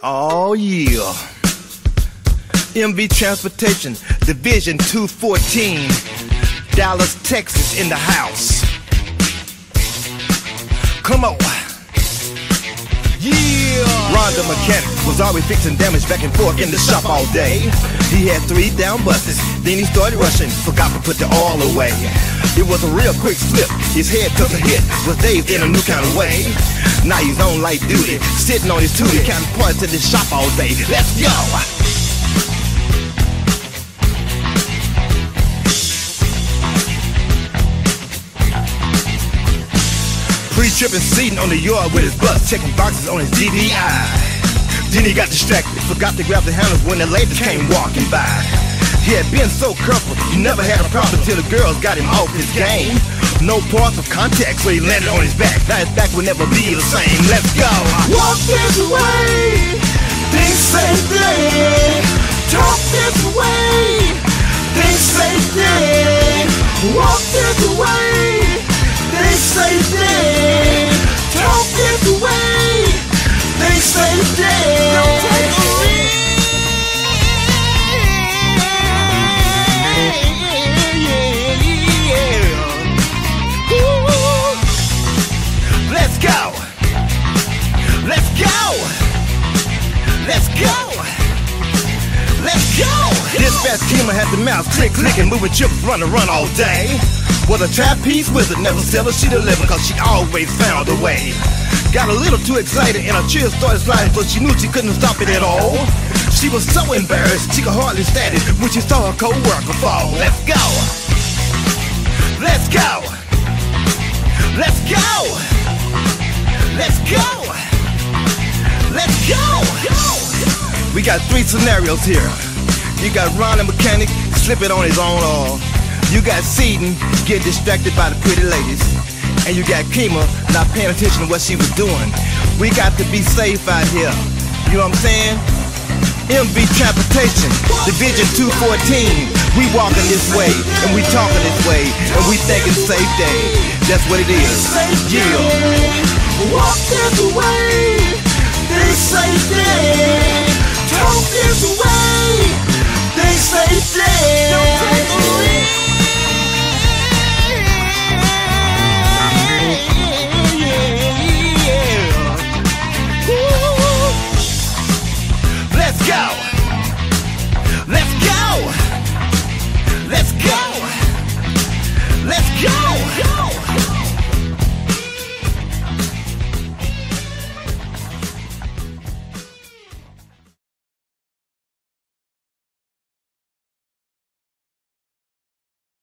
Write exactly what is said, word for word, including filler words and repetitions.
Oh yeah. M V Transportation, Division two fourteen, Dallas, Texas in the house. Come on. Yeah. Rhonda Mechanic was always fixing damage back and forth in the shop all day. He had three down buses, then he started rushing, forgot to put the oil away. It was a real quick slip, his head took a hit, was dazed in a new kind of way. Now he's on light duty, sitting on his tootie, counting parts in this shop all day. Let's go! Pre-tripping, seating on the yard with his bus, checking boxes on his D V I. Then he got distracted, forgot to grab the handles when the ladies came walking by. He had been so careful, he never had a problem till the girls got him off his game. No parts of contact, so he landed on his back. Now his back will never be the same. Let's go! Walk this way, think safely. Talk this way, think safely. Walk this way, think safely. Talk this way, think safely. Don't take a risk. Let's go! Let's go! Let's go! Let's go! Dispatch Kima had the mouse click, click, and moving chips, run and run all day. Was a trapeze wizard, never sell her, she delivered, cause she always found a way. Got a little too excited and her tears started sliding, so she knew she couldn't stop it at all. She was so embarrassed, she could hardly stand it when she saw her co-worker fall. Let's go! Let's go! Let's go! Let's go! Let's go! We got three scenarios here. You got Rhonda Mechanic, slip it on his own arm. You got Seaton, get distracted by the pretty ladies. And you got Kima, not paying attention to what she was doing. We got to be safe out here. You know what I'm saying? M V Transportation, Division two fourteen. We walking this way, and we talking this way, and we thinking safe day. That's what it is. Yeah. Walk this way, think safely. Talk this way, think safely.